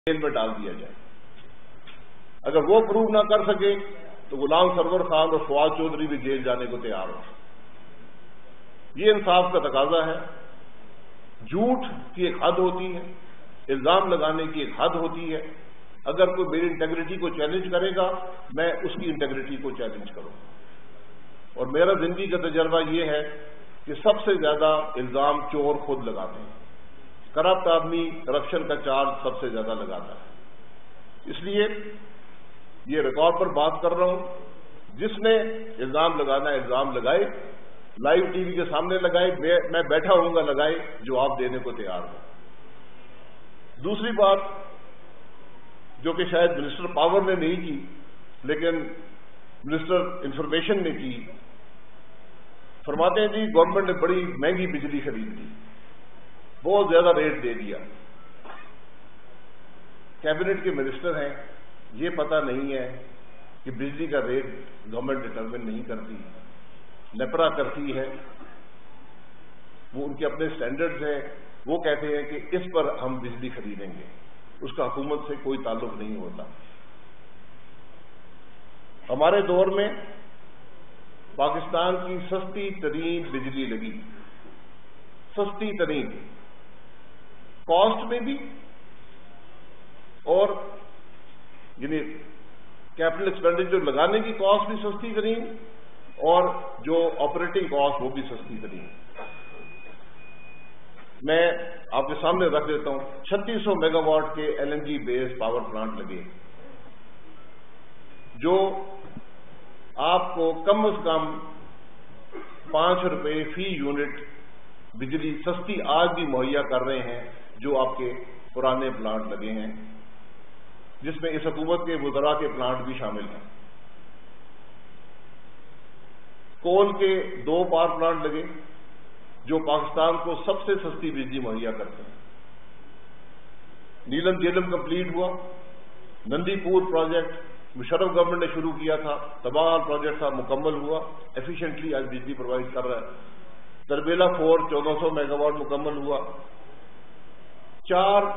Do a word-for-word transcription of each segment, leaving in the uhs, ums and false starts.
Jail में डाल दिया जाए। अगर वो प्रूव ना कर सके तो गुलाम सरवर खान और फवाद चौधरी भी जेल जाने को तैयार हो। ये इंसाफ का तकाजा है। झूठ की एक हद होती है, इल्जाम लगाने की एक हद होती है। अगर कोई मेरी इंटेग्रिटी को चैलेंज करेगा, मैं उसकी इंटेग्रिटी को चैलेंज करूंगा। और मेरा जिंदगी का तजर्बा ये है कि सबसे ज्यादा इल्जाम चोर खुद लगाते हैं। करप्ट आदमी करप्शन का चार्ज सबसे ज्यादा लगाता है। इसलिए ये रिकॉर्ड पर बात कर रहा हूं, जिसने इल्जाम लगाना इल्जाम लगाए, लाइव टीवी के सामने लगाए, मैं बैठा हूंगा लगाए, जवाब देने को तैयार हूं। दूसरी बात जो कि शायद मिनिस्टर पावर ने नहीं की, लेकिन मिनिस्टर इंफॉर्मेशन ने की, फरमाते हैं जी गवर्नमेंट ने बड़ी महंगी बिजली खरीद ली, बहुत ज्यादा रेट दे दिया। कैबिनेट के मिनिस्टर हैं, ये पता नहीं है कि बिजली का रेट गवर्नमेंट डिटरमिन नहीं करती, नेपरा करती है। वो उनके अपने स्टैंडर्ड्स हैं, वो कहते हैं कि इस पर हम बिजली खरीदेंगे, उसका हुकूमत से कोई ताल्लुक नहीं होता। हमारे दौर में पाकिस्तान की सस्ती तरीन बिजली लगी, सस्ती तरीन कॉस्ट में भी, और यानी कैपिटल एक्सपेंडिचर लगाने की कॉस्ट भी सस्ती तरीन, और जो ऑपरेटिंग कॉस्ट वो भी सस्ती तरीन। मैं आपके सामने रख देता हूं, छत्तीस सौ मेगावाट के एलएनजी बेस्ड पावर प्लांट लगे, जो आपको कम से कम पांच रुपए फी यूनिट बिजली सस्ती आज भी मुहैया कर रहे हैं, जो आपके पुराने प्लांट लगे हैं, जिसमें इस हुकूमत के वुज़रा के प्लांट भी शामिल हैं। कोल के दो पावर प्लांट लगे, जो पाकिस्तान को सबसे सस्ती बिजली मुहैया करते हैं। नीलम जेलम कंप्लीट हुआ, नंदीपुर प्रोजेक्ट मुशर्रफ गवर्नमेंट ने शुरू किया था, तबाह प्रोजेक्ट था, मुकम्मल हुआ, एफिशिएंटली आज बिजली प्रोवाइड कर रहा है। तरबेला फोर चौदह सौ मेगावाट मुकम्मल हुआ। चार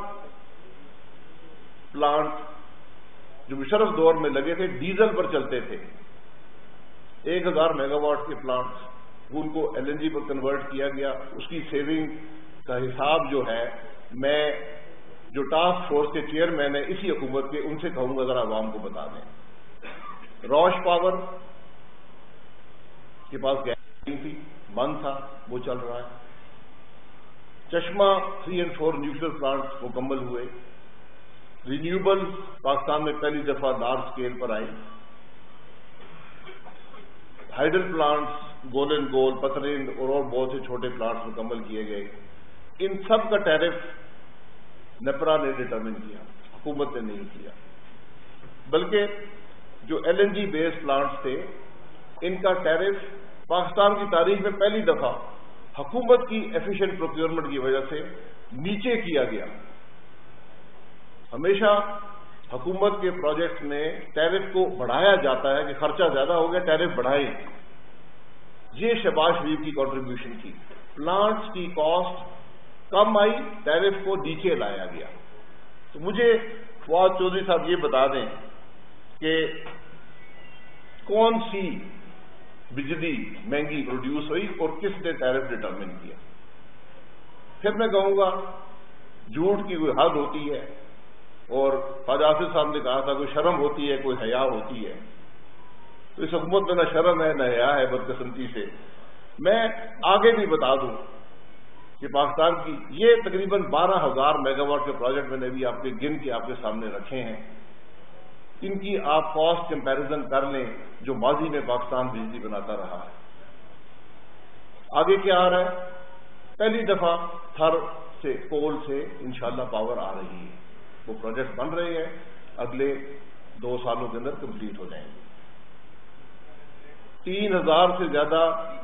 प्लांट जो मुशर्रफ दौर में लगे थे, डीजल पर चलते थे, एक हजार मेगावाट के प्लांट, उनको एलएनजी पर कन्वर्ट किया गया। उसकी सेविंग का हिसाब जो है, मैं जो टास्क फोर्स के चेयरमैन है इसी हुकूमत के, उनसे कहूंगा जरा आवाम को बता दें। रॉश पावर के पास गैस नहीं थी, बंद था, वो चल रहा है। Chashma three and four nuclear plant मुकम्मल हुए। रिन्यूएबल पाकिस्तान में पहली दफा लार्ज स्केल पर आई। हाइडल प्लांट्स, गोलन गोल, पतरिंद और, और बहुत से छोटे प्लांट्स मुकम्मल किए गए। इन सब का टैरिफ नेपरा ने डिटरमिन किया, हुकूमत ने नहीं किया। बल्कि जो एलएनजी बेस्ड प्लांट्स थे, इनका टैरिफ पाकिस्तान की तारीख में पहली दफा हुकूमत की एफिशिएंट प्रोक्योरमेंट की वजह से नीचे किया गया। हमेशा हुकूमत के प्रोजेक्ट में टैरिफ को बढ़ाया जाता है कि खर्चा ज्यादा हो गया, टैरिफ बढ़ाएं। ये शहबाज शरीफ की कंट्रीब्यूशन थी। प्लांट्स की कॉस्ट कम आई, टैरिफ को नीचे लाया गया। तो मुझे फवाद चौधरी साहब ये बता दें कि कौन सी बिजली महंगी प्रोड्यूस हुई और किसने टैरिफ डिटरमिन किया। फिर मैं कहूंगा झूठ की कोई हद होती है, और ख्वाजा आसिफ साहब ने कहा था कोई शर्म होती है, कोई हया होती है। तो इस हुकूमत में न शर्म है न हया है, बदकिस्मती से। मैं आगे भी बता दूं कि पाकिस्तान की ये तकरीबन बारह हजार मेगावाट के प्रोजेक्ट मैंने भी आपके गिन के आपके सामने रखे हैं। इनकी आप कॉस्ट कंपैरिजन कर लें, जो माजी में पाकिस्तान बिजली बनाता रहा है। आगे क्या आ रहा है? पहली दफा थर से, कोल से इंशाल्लाह पावर आ रही है। वो प्रोजेक्ट बन रहे हैं, अगले दो सालों के अंदर कंप्लीट हो जाएंगे। तीन हजार से ज्यादा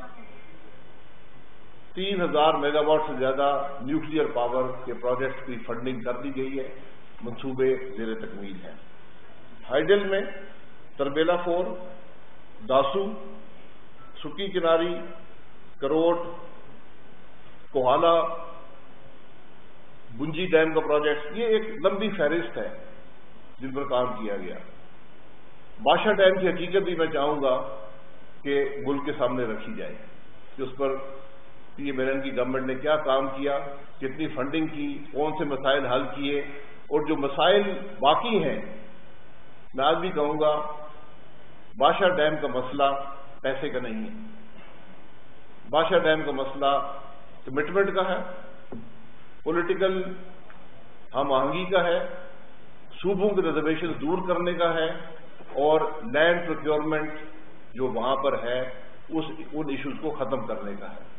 तीन हजार मेगावाट से ज्यादा न्यूक्लियर पावर के प्रोजेक्ट की फंडिंग कर दी गई है, मंसूबे जेर तकमील हैं। हाइडल में तरबेला फोर, दासू, सुकी किनारी, करोट, कोहाला, بنجی ڈیم کا پروجیکٹ، یہ ایک لمبی فہرست ہے جن پر کام کیا گیا۔ بادشاہ ڈیم کی حقیقت بھی میں چاہوں گا کہ ملک کے سامنے رکھی جائے کہ اس پر پی ایم ایلن کی گورنمنٹ نے کیا کام کیا، کتنی فنڈنگ کی، کون سے مسائل حل کیے، اور جو مسائل باقی ہیں میں آج بھی کہوں گا بادشاہ ڈیم کا مسئلہ پیسے کا نہیں ہے، بادشاہ ڈیم کا مسئلہ کمٹمنٹ کا ہے، پولیٹیکل ہم آہنگی کا ہے، صوبوں کے ریزرویشن دور کرنے کا ہے، اور لینڈ پروکیورمنٹ جو وہاں پر ہے اس ان ایشوز کو ختم کرنے کا ہے۔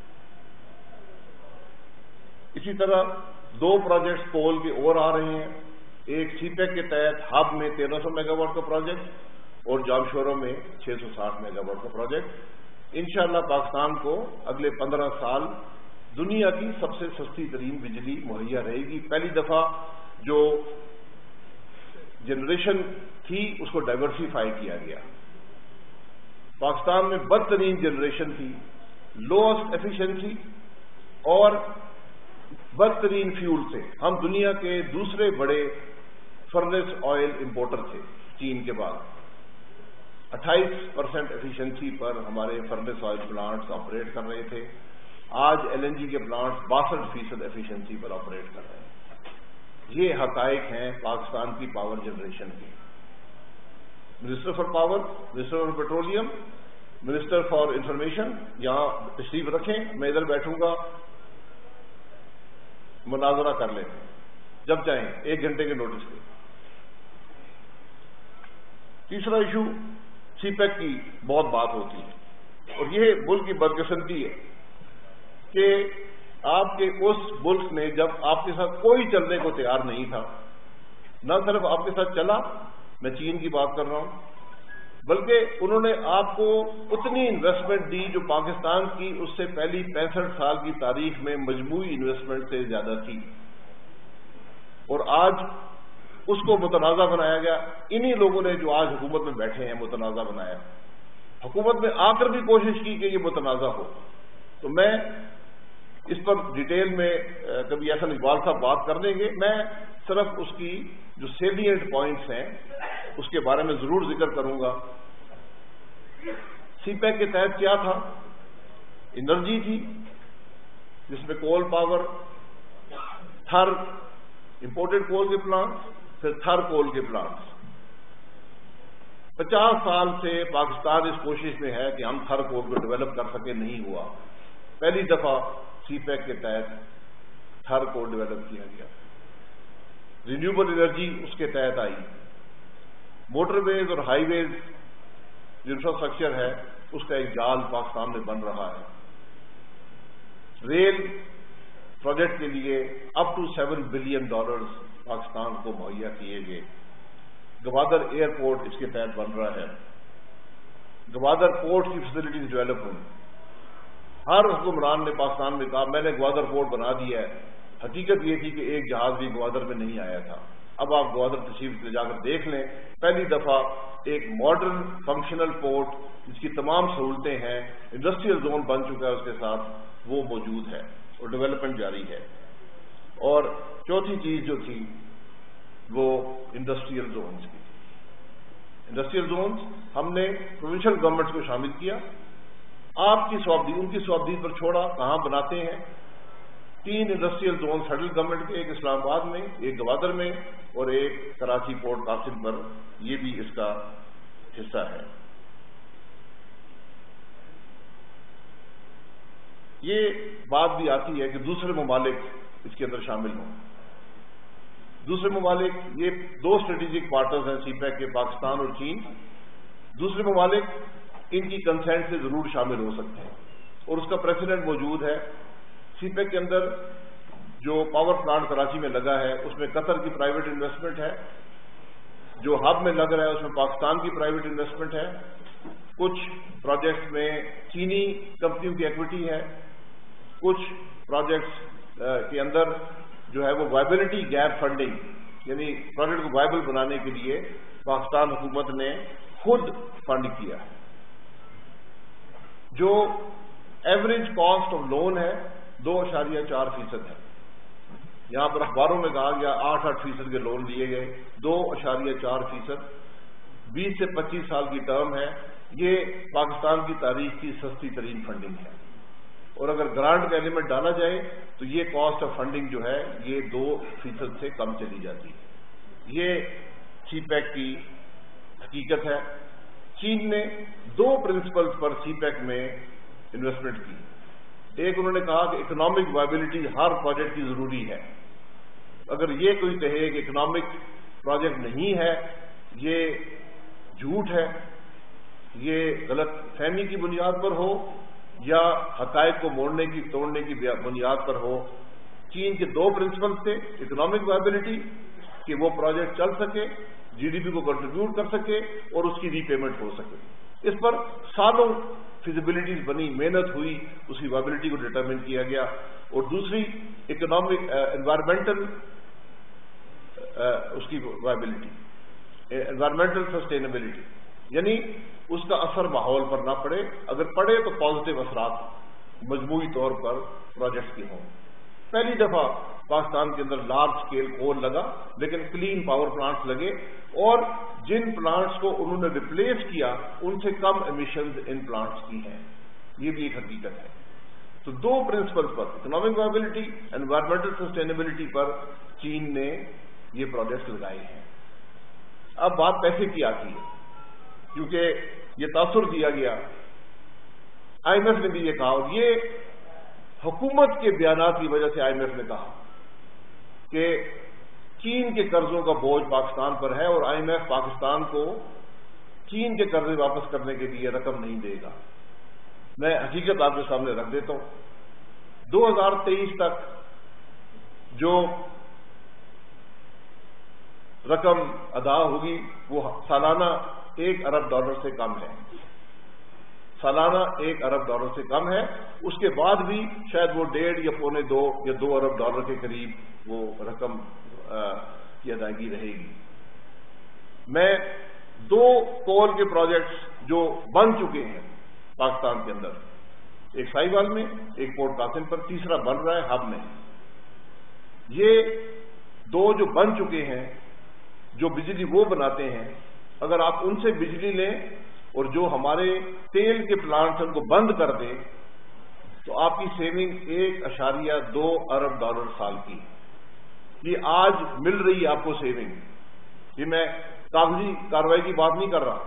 اسی طرح دو پروجیکٹس کول کے اور آ رہے ہیں، ایک سی پیک کے تحت ہب میں تیرہ سو میگا واٹ کا پروجیکٹ اور جامشورو میں چھ سو ساٹھ میگا واٹ کا پروجیکٹ۔ انشاءاللہ پاکستان کو اگلے پندرہ سال دنیا کی سب سے سستی ترین بجلی مہیا رہے گی۔ پہلی دفعہ جو جنریشن تھی اس کو ڈائیورسیفائی کیا گیا۔ پاکستان میں بدترین جنریشن تھی، لوسٹ ایفیشنسی اور بدترین فیول سے ہم دنیا کے دوسرے بڑے فرنس آئل امپورٹر تھے چین کے بعد۔ اٹھائیس پرسنٹ ایفیشنسی پر ہمارے فرنس آئل پلانٹس آپریٹ کر رہے تھے، آج ایل این جی کے پلانٹس باسٹھ فیصد ایفیشنسی پر آپریٹ کر رہے ہیں۔ یہ حقائق ہیں پاکستان کی پاور جنریشن کی۔ Minister for power, minister for petroleum, minister for information یہاں تشریف رکھیں، میں ادھر بیٹھوں گا، مناظرہ کر لیں جب چاہیں، ایک گھنٹے کے نوٹس پہ۔ تیسرا ایشو سی پیک کی بہت بات ہوتی ہے، اور یہ ملک کی بدقسمتی ہے کہ آپ کے اس ملک نے جب آپ کے ساتھ کوئی چلنے کو تیار نہیں تھا، نہ صرف آپ کے ساتھ چلا، میں چین کی بات کر رہا ہوں، بلکہ انہوں نے آپ کو اتنی انویسٹمنٹ دی جو پاکستان کی اس سے پہلی پینسٹھ سال کی تاریخ میں مجموعی انویسٹمنٹ سے زیادہ تھی، اور آج اس کو متنازع بنایا گیا۔ انہی لوگوں نے جو آج حکومت میں بیٹھے ہیں متنازع بنایا، حکومت میں آ کر بھی کوشش کی کہ یہ متنازع ہو۔ تو میں اس پر ڈیٹیل میں کبھی احسن اقبال صاحب بات کر دیں گے، میں صرف اس کی جو سیلینٹ پوائنٹس ہیں اس کے بارے میں ضرور ذکر کروں گا۔ سی پیک کے تحت کیا تھا؟ انرجی تھی جس میں کول پاور، تھر امپورٹڈ کول کے پلانٹس، پھر تھر کول کے پلانٹس۔ پچاس سال سے پاکستان اس کوشش میں ہے کہ ہم تھر کول کو ڈیولپ کر سکے، نہیں ہوا۔ پہلی دفعہ سی پیک کے تحت تھر کو ڈیولپ کیا گیا، رینیوبل انرجی اس کے تحت آئی، موٹر ویز اور ہائی ویز جو انفراسٹرکچر ہے اس کا ایک جال پاکستان میں بن رہا ہے۔ ریل پروجیکٹ کے لیے up to seven billion dollars Pakistan کو مہیا کیے گئے۔ گوادر ایئرپورٹ اس کے تحت بن رہا ہے، گوادر پورٹ کی فیسلٹیز ڈیولپ ہوئی۔ ہر حکمران نے پاکستان میں کہا میں نے گوادر پورٹ بنا دیا ہے، حقیقت یہ تھی کہ ایک جہاز بھی گوادر میں نہیں آیا تھا۔ اب آپ گوادر تشریف لے جا کر دیکھ لیں، پہلی دفعہ ایک ماڈرن فنکشنل پورٹ جس کی تمام سہولتیں ہیں، انڈسٹریل زون بن چکا ہے اس کے ساتھ، وہ موجود ہے اور ڈیولپمنٹ جاری ہے۔ اور چوتھی چیز جو تھی وہ انڈسٹریل زونز کی تھی۔ انڈسٹریل زونز ہم نے پروونشل گورنمنٹس کو شامل کیا، آپ کی سوابدی ان کی سوابدید پر چھوڑا، کہاں بناتے ہیں۔ تین انڈسٹریل زون سیٹل گورنمنٹ کے، ایک اسلام آباد میں، ایک گوادر میں اور ایک کراچی پورٹ قاسم پر، یہ بھی اس کا حصہ ہے۔ یہ بات بھی آتی ہے کہ دوسرے ممالک اس کے اندر شامل ہوں۔ دوسرے ممالک، یہ دو اسٹریٹجک پارٹنرز ہیں سی پیک کے، پاکستان اور چین۔ دوسرے ممالک ان کی کنسینٹ سے ضرور شامل ہو سکتے ہیں اور اس کا پریسیڈنٹ موجود ہے۔ سی پیک کے اندر جو پاور پلانٹ کراچی میں لگا ہے اس میں قطر کی پرائیویٹ انویسٹمنٹ ہے، جو ہب میں لگ رہا ہے اس میں پاکستان کی پرائیویٹ انویسٹمنٹ ہے، کچھ پروجیکٹس میں چینی کمپنیوں کی ایکویٹی ہے، کچھ پروجیکٹس کے اندر جو ہے وہ وائبلٹی گیپ فنڈنگ، یعنی پروجیکٹ کو وائبل بنانے کے لیے پاکستان حکومت نے خود فنڈ کیا ہے۔ جو ایوریج کاسٹ آف لون ہے دو اشاریہ چار فیصد ہے، یہاں پر اخباروں میں کہا گیا آٹھ آٹھ فیصد کے لون لیے گئے، دو اشاریہ چار فیصد بیس سے پچیس سال کی ٹرم ہے. یہ پاکستان کی تاریخ کی سستی ترین فنڈنگ ہے، اور اگر گرانٹ کا ایلیمنٹ ڈالا جائے تو یہ کاسٹ آف فنڈنگ جو ہے یہ دو فیصد سے کم چلی جاتی ہے. یہ سی پیک کی حقیقت ہے. چین نے دو پرنسپلز پر سی پیک میں انویسٹمنٹ کی. ایک انہوں نے کہا کہ اکنامک وائبلٹی ہر پروجیکٹ کی ضروری ہے. اگر یہ کوئی کہے کہ اکنامک پروجیکٹ نہیں ہے یہ جھوٹ ہے، یہ غلط فہمی کی بنیاد پر ہو یا حقائق کو موڑنے کی توڑنے کی بنیاد پر ہو. چین کے دو پرنسپلز تھے، اکنامک وائبلٹی کہ وہ پروجیکٹ چل سکے، جی ڈی پی کو کنٹریبیوٹ کر سکے اور اس کی ری پیمنٹ ہو سکے. اس پر سالوں فیزیبلٹیز بنی، محنت ہوئی، اس کی وائبلٹی کو ڈٹرمن کیا گیا. اور دوسری اکنامک انوائرمنٹل اس کی وائبلٹی، انوائرمنٹل سسٹینیبلٹی، یعنی اس کا اثر ماحول پر نہ پڑے، اگر پڑے تو پازیٹیو اثرات مجموعی طور پر پروجیکٹس کے ہوں. پہلی دفعہ پاکستان کے اندر لارج اسکیل کول لگا، لیکن کلین پاور پلانٹس لگے، اور جن پلانٹس کو انہوں نے ریپلیس کیا ان سے کم ایمیشنز ان پلانٹس کی ہیں. یہ بھی ایک حقیقت ہے. تو دو پرنسپل پر، اکنامک وائبلٹی، انوائرمنٹل سسٹینیبلٹی پر چین نے یہ پروجیکٹس لگائے ہیں. اب بات پیسے کی آتی ہے، کیونکہ یہ تاثر دیا گیا. آئی ایم ایف نے بھی یہ کہا، اور یہ حکومت کے بیانات کی وجہ سے آئی ایم ایف نے کہا کہ چین کے قرضوں کا بوجھ پاکستان پر ہے اور آئی ایم ایف پاکستان کو چین کے قرضے واپس کرنے کے لیے رقم نہیں دے گا. میں حقیقت آپ کے سامنے رکھ دیتا ہوں. دو ہزار تیئیس تک جو رقم ادا ہوگی وہ سالانہ ایک ارب ڈالر سے کم ہے. سالانہ ایک ارب ڈالر سے کم ہے. اس کے بعد بھی شاید وہ ڈیڑھ یا پونے دو یا دو ارب ڈالر کے قریب وہ رقم کی ادائیگی رہے گی. میں دو کول کے پروجیکٹس جو بن چکے ہیں پاکستان کے اندر، ایک سائیوال میں، ایک پورٹ قاسم پر، تیسرا بن رہا ہے ہب میں. یہ دو جو بن چکے ہیں، جو بجلی وہ بناتے ہیں، اگر آپ ان سے بجلی لیں اور جو ہمارے تیل کے پلانٹس ان کو بند کر دیں تو آپ کی سیونگ ایک اشاریہ دو ارب ڈالر سال کی. یہ آج مل رہی ہے آپ کو سیونگ. یہ میں کاغذی کارروائی کی بات نہیں کر رہا.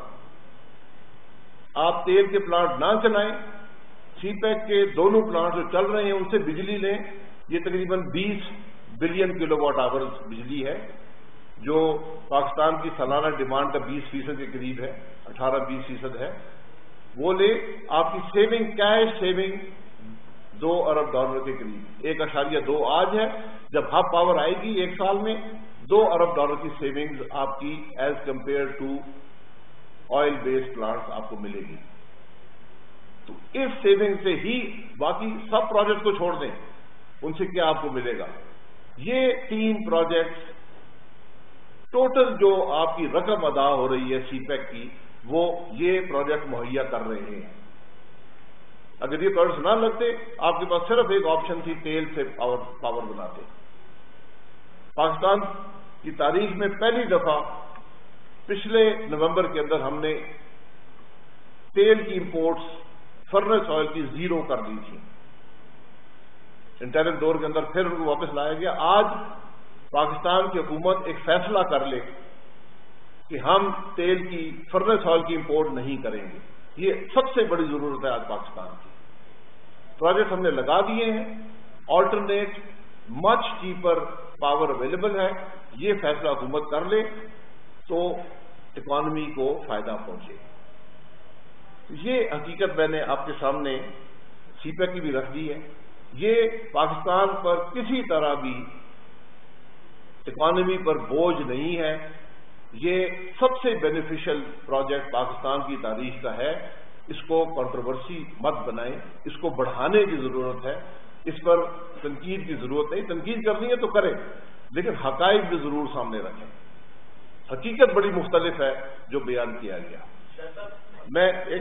آپ تیل کے پلانٹ نہ چلائیں، سی پیک کے دونوں پلانٹ جو چل رہے ہیں ان سے بجلی لیں. یہ تقریباً بیس بلین کلو واٹ آور بجلی ہے، جو پاکستان کی سالانہ ڈیمانڈ کا بیس فیصد کے قریب ہے، اٹھارہ بیس فیصد ہے. وہ لے، آپ کی سیونگ، کیش سیونگ دو ارب ڈالر کے قریب، ایک اشاریہ دو آج ہے. جب ہب پاور آئے گی ایک سال میں، دو ارب ڈالر کی سیونگز آپ کی as compared to oil based plants آپ کو ملے گی. تو اس سیونگ سے ہی باقی سب پروجیکٹ کو چھوڑ دیں، ان سے کیا آپ کو ملے گا. یہ تین پروجیکٹس ٹوٹل جو آپ کی رقم ادا ہو رہی ہے سی پیک کی، وہ یہ پروجیکٹ مہیا کر رہے ہیں. اگر یہ پروجیکٹ نہ لگتے، آپ کے پاس صرف ایک آپشن تھی، تیل سے پاور پاور بناتے. پاکستان کی تاریخ میں پہلی دفعہ پچھلے نومبر کے اندر ہم نے تیل کی امپورٹس فرنس آئل کی زیرو کر دی تھی. انٹرم دور کے اندر پھر ان کو واپس لایا گیا. آج پاکستان کی حکومت ایک فیصلہ کر لے کہ ہم تیل کی فرنس آئل کی امپورٹ نہیں کریں گے. یہ سب سے بڑی ضرورت ہے آج پاکستان کی. پروجیکٹ ہم نے لگا دیے ہیں، alternate much cheaper power available ہے. یہ فیصلہ حکومت کر لے تو اکانومی کو فائدہ پہنچے. یہ حقیقت میں نے آپ کے سامنے سی پیک کی بھی رکھ دی ہے. یہ پاکستان پر کسی طرح بھی اکانومی پر بوجھ نہیں ہے. یہ سب سے بینیفیشل پروجیکٹ پاکستان کی تاریخ کا ہے. اس کو کنٹروورسی مت بنائیں، اس کو بڑھانے کی ضرورت ہے. اس پر تنقید کی ضرورت نہیں. تنقید کرنی ہے تو کریں، لیکن حقائق بھی ضرور سامنے رکھیں. حقیقت بڑی مختلف ہے جو بیان کیا گیا. میں ایک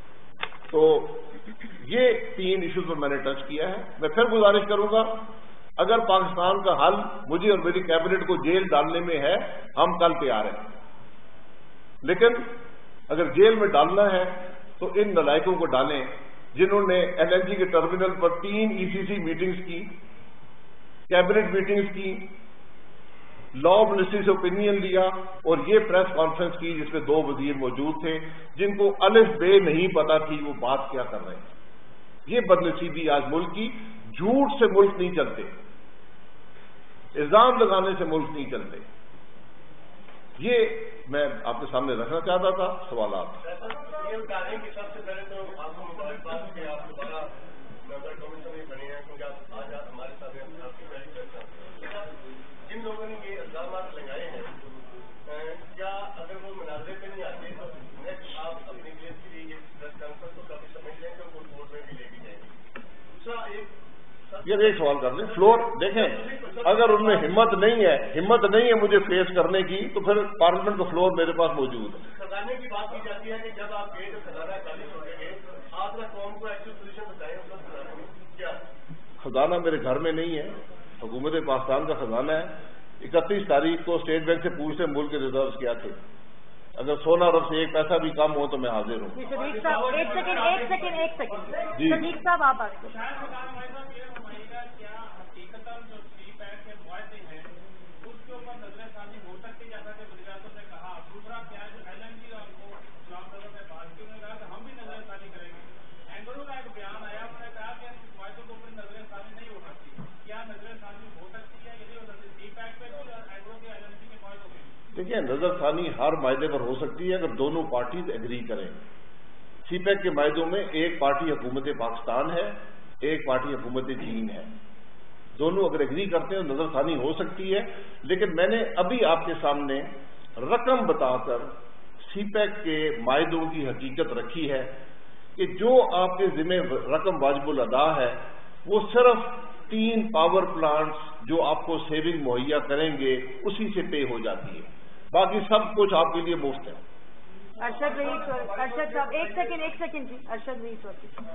سیکنڈ تو یہ تین ایشوز پر میں نے ٹچ کیا ہے. میں پھر گزارش کروں گا اگر پاکستان کا حل مجھے اور میری کیبنٹ کو جیل ڈالنے میں ہے ہم کل تیار ہیں، لیکن اگر جیل میں ڈالنا ہے تو ان نلائکوں کو ڈالیں جنہوں نے ایل این جی کے ٹرمینل پر تین ای سی سی میٹنگز کی، کیبنٹ میٹنگز کی، لا منسٹری سے اوپینین لیا اور یہ پریس کانفرنس کی جس میں دو وزیر موجود تھے جن کو الف بے نہیں پتا تھی وہ بات کیا کر رہے ہیں۔ یہ بدنصیبی آج ملک کی، جھوٹ سے ملک نہیں چلتے، الزام لگانے سے ملک نہیں چلتے۔ یہ میں آپ کے سامنے رکھنا چاہتا تھا سوالات۔ یہ بتا دیں کہ سب سے پہلے تو آپ کو مبارکباد کہ آپ دوبارہ ممبر کمیشن میں بنے ہیں، کیونکہ آپ آج آپ ہمارے سامنے آپ کی پہلی چرچا جن لوگوں نے یہ الزامات لگائے ہیں، کیا اگر وہ مناظرے پہ نہیں آتے تو نیکسٹ آپ اپنے کیس کے لیے یہ پریس کانفرنس کو کافی سمجھ لیں کہ وہ کورٹ میں بھی لے کے جائیں گے؟ دوسرا ایک یہ ایک سوال کر لیں، فلور دیکھیں، اگر ان میں ہمت نہیں ہے ہمت نہیں ہے مجھے فیس کرنے کی تو پھر پارلیمنٹ کا فلور میرے پاس موجود ہے۔ خزانے کی بات کی جاتی ہے کہ جب آپ گئے تو خزانہ خالی چھوڑے گئے، آپ نے قوم کو ایکچوئل پوزیشن بتائیں اس وقت خزانے میں کیا؟ خزانہ میرے گھر میں نہیں ہے، حکومت پاکستان کا خزانہ ہے۔ اکتیس تاریخ کو اسٹیٹ بینک سے پوچھتے ملک کے ریزروز کیا تھے، اگر سولہ ارب سے ایک پیسہ بھی کم ہو تو میں حاضر ہوں۔ ایک سیکنڈ ایک سیکنڈ ایک سیکنڈ جی صدیق صاحب آپ آتے دیکھیے، نظر ثانی ہر معاہدے پر ہو سکتی ہے اگر دونوں پارٹیز ایگری کریں۔ سی پیک کے معاہدوں میں ایک پارٹی حکومت پاکستان ہے، ایک پارٹی حکومت چین ہے، دونوں اگر ایگری کرتے ہیں نظر ثانی ہو سکتی ہے، لیکن میں نے ابھی آپ کے سامنے رقم بتا کر سی پیک کے معاہدوں کی حقیقت رکھی ہے کہ جو آپ کے ذمہ رقم واجب الادا ہے وہ صرف تین پاور پلانٹس جو آپ کو سیونگ مہیا کریں گے اسی سے پے ہو جاتی ہے، باقی سب کچھ آپ کے لیے مفت ہے۔ ارشد رئیس ارشد صاحب ایک سیکنڈ ایک سیکنڈ جی ارشد رئیس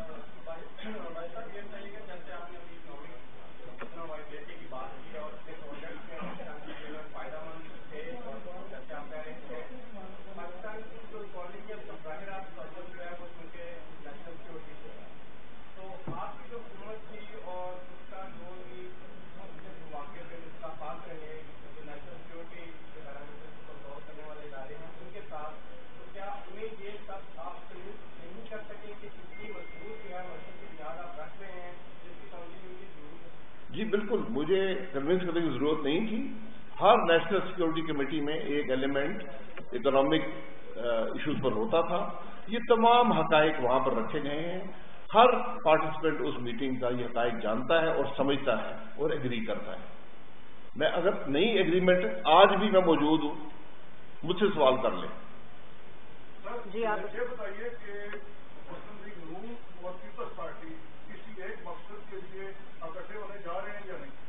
جی بالکل، مجھے کنوینس کرنے کی ضرورت نہیں تھی۔ ہر نیشنل سیکورٹی کمیٹی میں ایک ایلیمنٹ اکنامک ایشوز پر ہوتا تھا، یہ تمام حقائق وہاں پر رکھے گئے ہیں۔ ہر پارٹیسپینٹ اس میٹنگ کا یہ حقائق جانتا ہے اور سمجھتا ہے اور ایگری کرتا ہے۔ میں اگر نئی ایگریمنٹ آج بھی میں موجود ہوں، مجھ سے سوال کر لیں۔ جی آپ یہ بتائیے کہ مسلم لیگ نون اور پیپلز پارٹی کسی ایک مقصد کے لیے اکٹھے ہونے جا رہے ہیں یا نہیں؟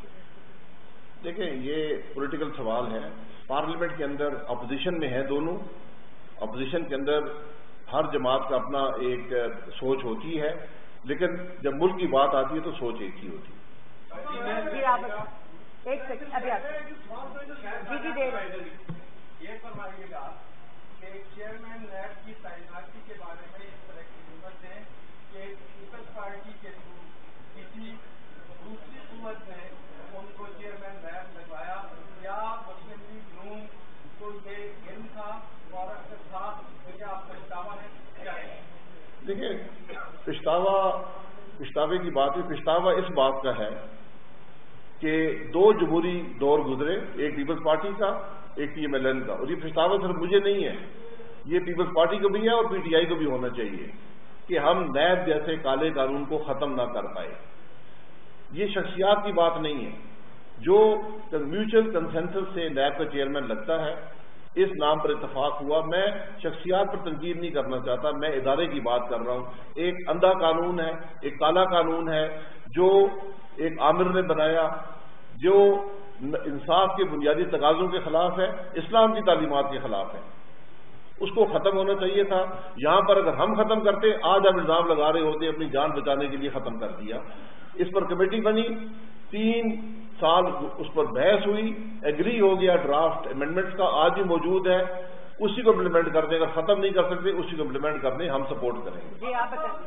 دیکھیں، یہ پولیٹیکل سوال ہے۔ پارلیمنٹ کے اندر اپوزیشن میں ہے دونوں، اپوزیشن کے اندر ہر جماعت کا اپنا ایک سوچ ہوتی ہے، لیکن جب ملک کی بات آتی ہے تو سوچ ایک ہی ہوتی ہے۔ جی آپ ایک سیکنڈ ابھی آپ جی جی دے یہ فرمائیے گا کہ چیئرمین نیب کی تعیناتی کے بارے میں اس طرح کی ضرورت ہے کہ پیپلز پارٹی کے کسی دوسری صورت میں ان کو چیئرمین نیب لگوایا یا مسلم لیگ نون کو یہ علم تھا اور اکثر تھا تو کیا آپ پچھتاوا ہے کیا ہے؟ دیکھیں، پچھتاوا پچھتاوے کی بات ہے، پچھتاوا اس بات کا ہے کہ دو جمہوری دور گزرے، ایک پیپلز پارٹی کا ایک پی ایم ایل این کا، اور یہ پچھتاوا صرف مجھے نہیں ہے، یہ پیپلز پارٹی کو بھی ہے اور پی ٹی آئی کو بھی ہونا چاہیے کہ ہم نیب جیسے کالے قانون کو ختم نہ کر پائے۔ یہ شخصیات کی بات نہیں ہے، جو میوچل کنسنسس سے نیب کا چیئرمین لگتا ہے اس نام پر اتفاق ہوا۔ میں شخصیات پر تنقید نہیں کرنا چاہتا، میں ادارے کی بات کر رہا ہوں۔ ایک اندھا قانون ہے، ایک کالا قانون ہے جو ایک عامر نے بنایا، جو انصاف کے بنیادی تقاضوں کے خلاف ہے، اسلام کی تعلیمات کے خلاف ہے، اس کو ختم ہونا چاہیے تھا۔ یہاں پر اگر ہم ختم کرتے، آج ہم الزام لگا رہے ہوتے اپنی جان بچانے کے لیے ختم کر دیا۔ اس پر کمیٹی بنی، تین سال اس پر بحث ہوئی، ایگری ہو گیا ڈرافٹ امینڈمنٹس کا، آج بھی موجود ہے، اسی کو امپلیمنٹ کرنے، اگر ختم نہیں کر سکتے اسی کو امپلیمنٹ کرنے ہم سپورٹ کریں گے. جی آپ بتائیں.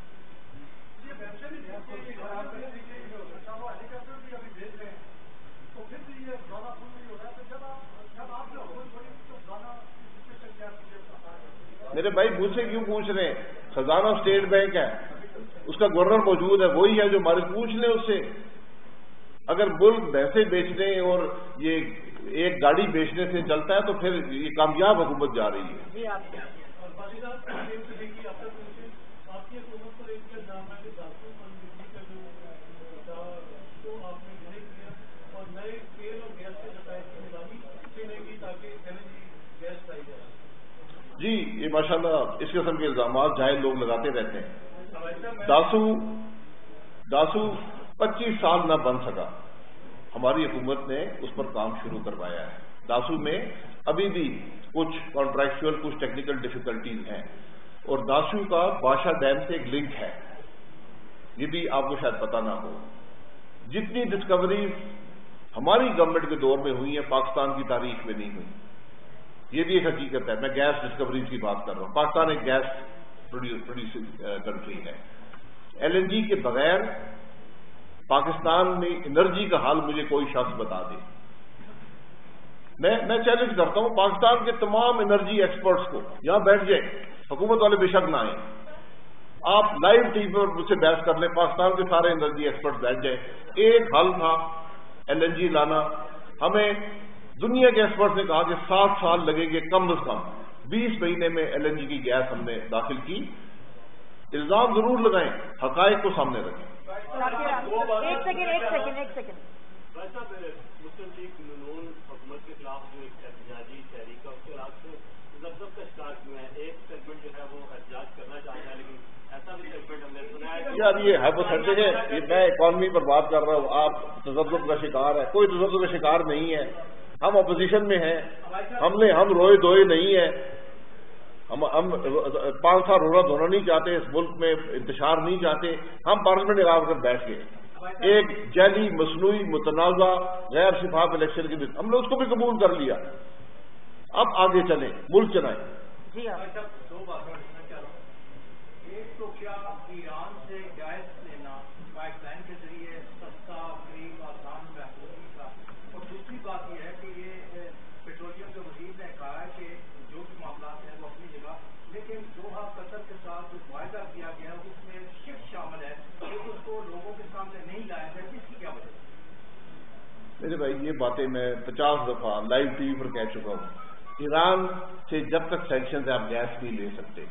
میرے بھائی مجھ سے کیوں پوچھ رہے ہیں؟ خزانہ اسٹیٹ بینک ہے، اس کا گورنر موجود ہے، وہی ہے جو ہمارے، پوچھ لیں اس سے. اگر ملک بھینسیں بیچنے اور یہ ایک گاڑی بیچنے سے چلتا ہے تو پھر یہ کامیاب حکومت جا رہی ہے. جی آپ جی یہ ماشاءاللہ اس قسم کے الزامات جاہل لوگ لگاتے رہتے ہیں. داسو داسو پچیس سال نہ بن سکا، ہماری حکومت نے اس پر کام شروع کروایا ہے. داسو میں ابھی بھی کچھ کانٹریکچوئل کچھ ٹیکنیکل ڈیفیکلٹیز ہیں، اور داسو کا بادشاہ ڈیم سے ایک لنک ہے، یہ بھی آپ کو شاید پتہ نہ ہو. جتنی ڈسکوریز ہماری گورنمنٹ کے دور میں ہوئی ہیں پاکستان کی تاریخ میں نہیں ہوئی، یہ بھی ایک حقیقت ہے. میں گیس ڈسکوریز کی بات کر رہا ہوں. پاکستان ایک گیس پروڈیوسنگ کنٹری ہے. ایل این جی کے بغیر پاکستان میں انرجی کا حال مجھے کوئی شخص بتا دے. میں میں چیلنج کرتا ہوں پاکستان کے تمام انرجی ایکسپرٹس کو، یہاں بیٹھ جائیں، حکومت والے بے شک نہ آئیں، آپ لائیو ٹی وی پر مجھ سے بحث کر لیں، پاکستان کے سارے انرجی ایکسپرٹس بیٹھ جائیں. ایک حل تھا ایل این جی لانا. ہمیں دنیا کے ایکسپرٹس نے کہا کہ سات سال لگیں گے کم از کم، بیس مہینے میں ایل این جی کی گیس ہم نے داخل کی. الزام ضرور لگائیں، حقائق کو سامنے رکھیں. ایک سیکنڈ ایک سیکنڈ ایک سیکنڈ مسلم لیگ نون حکومت کے خلاف جو ایک احتجاجی تحریک کا اس کے خلاف مذہب کا شکار کیوں ہے؟ ایک سیگمنٹ جو ہے وہ احتجاج کرنا چاہتا ہے، لیکن ایسا بھی سیگمنٹ ہم نے سنا ہے. یار یہ ہائپوتھیٹک ہے، میں اکانومی پر بات کر رہا ہوں، آپ تذبذب کا شکار ہے. کوئی تذبذب کا شکار نہیں ہے، ہم اپوزیشن میں ہیں، ہم نے ہم روئے دوئے نہیں ہیں. ہم ہم پانچ سال رونا دھونا نہیں چاہتے، اس ملک میں انتشار نہیں چاہتے. ہم پارلیمنٹ لگا کر بیٹھ گئے ایک جعلی مصنوعی متنازع غیر شفاف الیکشن کے دن، ہم نے اس کو بھی قبول کر لیا. اب آگے چلیں، ملک چلائیں. جی دو باتیں پوچھنا چاہ رہا ہوں. ایک تو کیا ایران سے گیس لینا پائپ لائن کے ذریعے سستا، قریب، آسان، محفوظ تھا؟ اور دوسری بات یہ ہے کہ یہ پیٹرولیم کے وزیر نے کہا ہے کہ جو بھی معاملات ہیں وہ اپنی جگہ، لیکن دوحہ قطر کے ساتھ جو معاہدہ کیا گیا ہے اس میں شفٹ شامل ہے، لیکن اس کو لوگوں کے سامنے نہیں لایا گیا. اس کی کیا وجہ ہے؟ میرے بھائی یہ باتیں میں پچاس دفعہ لائیو ٹی وی پر کہہ چکا ہوں. ایران سے جب تک سینکشن ہے آپ گیس نہیں لے سکتے.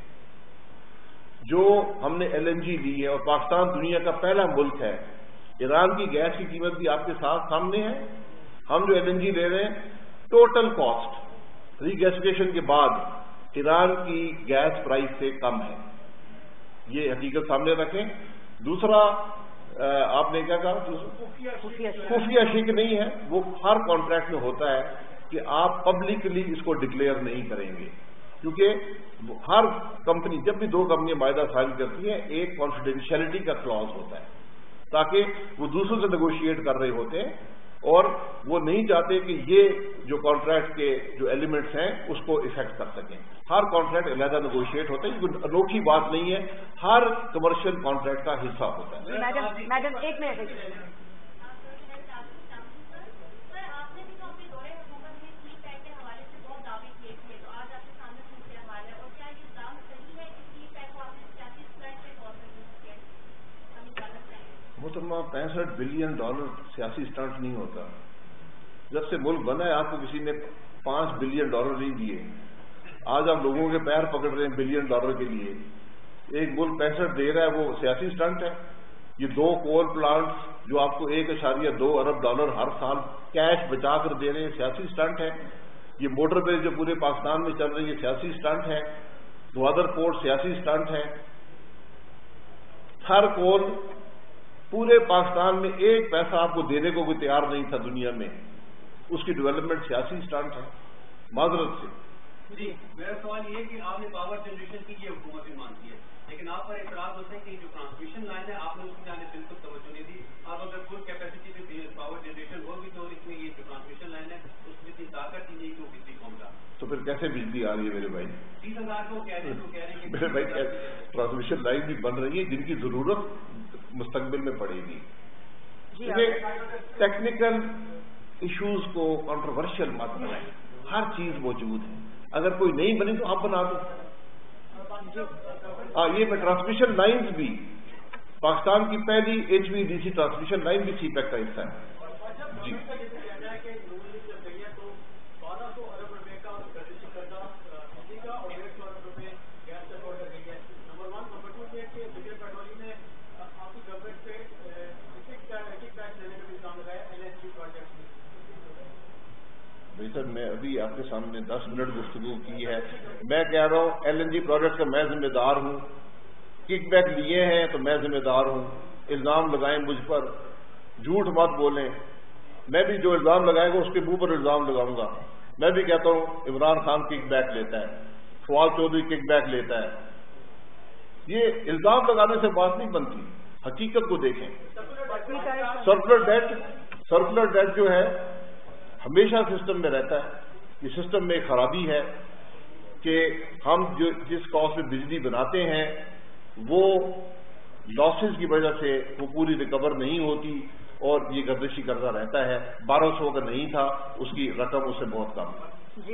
جو ہم نے ایل این جی لی ہے، اور پاکستان دنیا کا پہلا ملک ہے، ایران کی گیس کی قیمت بھی آپ کے ساتھ سامنے ہے. ہم جو ایل این جی لے رہے ہیں ٹوٹل کاسٹ ری گیسیفیکیشن کے بعد ایران کی گیس پرائس سے کم ہے. یہ حقیقت سامنے رکھیں. دوسرا آپ نے کیا کہا؟ خفیہ شک نہیں ہے، وہ ہر کانٹریکٹ میں ہوتا ہے کہ آپ پبلکلی اس کو ڈکلیئر نہیں کریں گے، کیونکہ ہر کمپنی جب بھی دو کمپنیاں معاہدہ سائن کرتی ہیں ایک کانفیڈینشیلٹی کا کلاز ہوتا ہے، تاکہ وہ دوسروں سے نیگوشیٹ کر رہے ہوتے ہیں اور وہ نہیں چاہتے کہ یہ جو کانٹریکٹ کے جو ایلیمنٹس ہیں اس کو افیکٹ کر سکیں. ہر کانٹریکٹ علیحدہ نیگوشیٹ ہوتا ہے، یہ کوئی انوکھی بات نہیں ہے، ہر کمرشل کانٹریکٹ کا حصہ ہوتا ہے. میڈم میڈم ایک منٹ. محترمہ پینسٹھ بلین ڈالر سیاسی اسٹنٹ نہیں ہوتا. جب سے ملک بنا ہے آپ کو کسی نے پانچ بلین ڈالر نہیں دیے. آج آپ لوگوں کے پیر پکڑ رہے ہیں بلین ڈالر کے لیے. ایک ملک پینسٹھ دے رہا ہے وہ سیاسی اسٹنٹ ہے. یہ دو کول پلانٹس جو آپ کو ایک اشاریہ دو ارب ڈالر ہر سال کیش بچا کر دے رہے ہیں سیاسی اسٹنٹ ہے. یہ موٹر وے جو پورے پاکستان میں چل رہی ہے سیاسی اسٹنٹ ہے. گوادر پورٹ سیاسی اسٹنٹ ہے. ہر کول پورے پاکستان میں ایک پیسہ آپ کو دینے کو کوئی تیار نہیں تھا دنیا میں. اس کی ڈیولپمنٹ سیاسی اسٹنٹ ہے. معذرت سے جی میرا سوال یہ ہے کہ آپ نے پاور جنریشن کی یہ حکومت بھی مانتی ہے، لیکن آپ پر اعتراض ہوتے ہیں کہ جو ٹرانسمیشن لائن ہے آپ نے اس کی جانب بالکل توجہ نہیں دی. آپ اگر فل کیپیسٹی پہ پاور جنریشن ہوگی تو اس میں یہ جو ٹرانسمیشن لائن ہے اس میں اتنی طاقت ہی نہیں کہ وہ بجلی پہنچا. تو پھر کیسے بجلی آ رہی ہے میرے بھائی؟ تیس ہزار کو کہہ رہے ہیں تو کہہ رہے ہیں میرے بھائی ٹرانسمیشن لائن بھی بن رہی ہے جن کی ضرورت مستقبل میں پڑے گی. ٹیکنیکل ایشوز کو کنٹروورشل مت بنائیں، ہر چیز موجود ہے، اگر کوئی نہیں بنی تو آپ بنا دو. ہاں یہ میں ٹرانسمیشن لائنز بھی پاکستان کی پہلی H V D C transmission line بھی سی پیک کا حصہ ہے. جی بھائی سر میں ابھی آپ کے سامنے دس منٹ گفتگو کی ہے. میں کہہ رہا ہوں ایل این جی پروجیکٹ کا میں ذمہ دار ہوں، کک بیک لیے ہیں تو میں ذمہ دار ہوں. الزام لگائیں مجھ پر، جھوٹ مت بولیں. میں بھی جو الزام لگائے گا اس کے منہ پر الزام لگاؤں گا. میں بھی کہتا ہوں عمران خان کک بیک لیتا ہے، فواد چودھری کک بیک لیتا ہے. یہ الزام لگانے سے بات نہیں بنتی، حقیقت کو دیکھیں. سرکولر ڈیٹ سرکولر ڈیٹ جو ہے ہمیشہ سسٹم میں رہتا ہے. یہ سسٹم میں ایک خرابی ہے کہ ہم جو جس کاسٹ میں بجلی بناتے ہیں وہ لاسز کی وجہ سے وہ پوری ریکور نہیں ہوتی اور یہ گردشی کرتا رہتا ہے. بارہ سو کا نہیں تھا، اس کی رقم اس سے بہت کم ہے. جی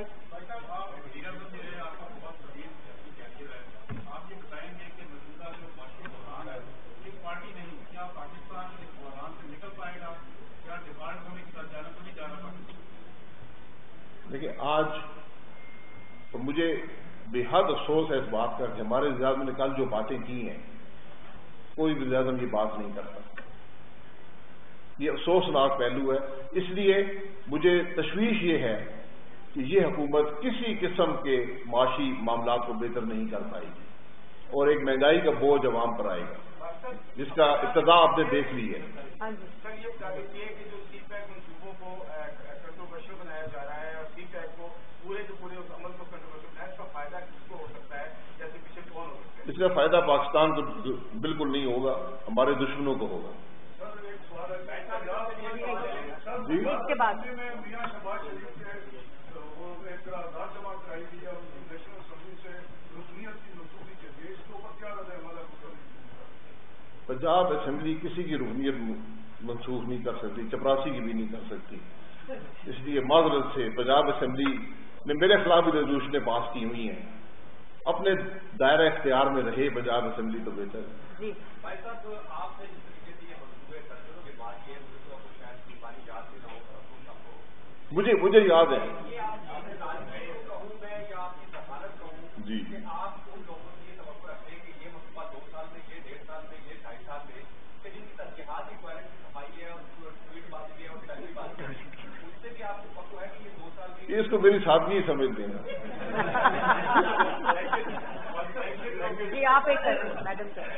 دیکھیں آج مجھے بے حد افسوس ہے اس بات کا کہ ہمارے وزیر اعظم نے کل جو باتیں کی ہیں کوئی وزیر اعظم یہ بات نہیں کرتا. یہ افسوسناک پہلو ہے. اس لیے مجھے تشویش یہ ہے کہ یہ حکومت کسی قسم کے معاشی معاملات کو بہتر نہیں کر پائے گی اور ایک مہنگائی کا بوجھ عوام پر آئے گا جس کا ابتدا آپ نے دیکھ لی ہے. اس کا فائدہ پاکستان کو بالکل نہیں ہوگا، ہمارے دشمنوں کو ہوگا. جی اس کے بعد پنجاب اسمبلی کسی کی رکنیت منسوخ نہیں کر سکتی، چپراسی کی بھی نہیں کر سکتی. اس لیے معذرت سے پنجاب اسمبلی نے میرے خلاف بھی ریزولوشنیں پاس کی ہوئی ہیں. اپنے دائرہ اختیار میں رہے پنجاب اسمبلی تو بہتر. جی بھائی صاحب آپ نے مجھے مجھے یاد ہے جی آپ ان لوگوں سے یہ توقع رکھتے ہیں کہ یہ مسئلہ دو سال میں، یہ ڈیڑھ سال میں، یہ ڈھائی سال میں کہ جن کی ترجیحات کی کوالٹی صفائی ہے اور ٹویٹ بازی ہے اور ٹیلی بازی ہے اس سے بھی آپ کو پتہ ہے کہ یہ دو سال میں اس کو میری سادگی سمجھتے ہیں. جی آپ ایک میڈم سر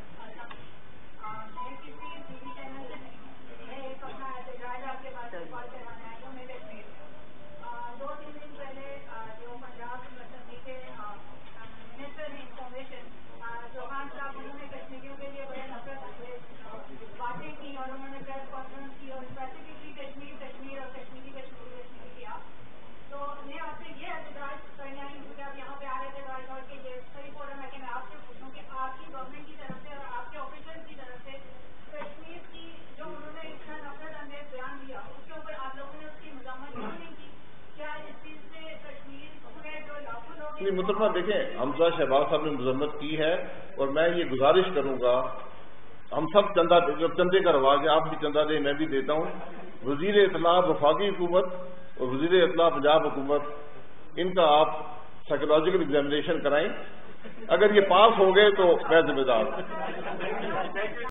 مطلب دیکھیں حمزہ شہباز صاحب نے مذمت کی ہے اور میں یہ گزارش کروں گا ہم سب چندہ جب چندے کا رواج ہے آپ بھی چندہ دیں میں بھی دیتا ہوں. وزیر اطلاع وفاقی حکومت اور وزیر اطلاع پنجاب حکومت ان کا آپ سائیکولوجیکل ایگزامینیشن کرائیں. اگر یہ پاس ہو گئے تو میں ذمہ دار ہوں.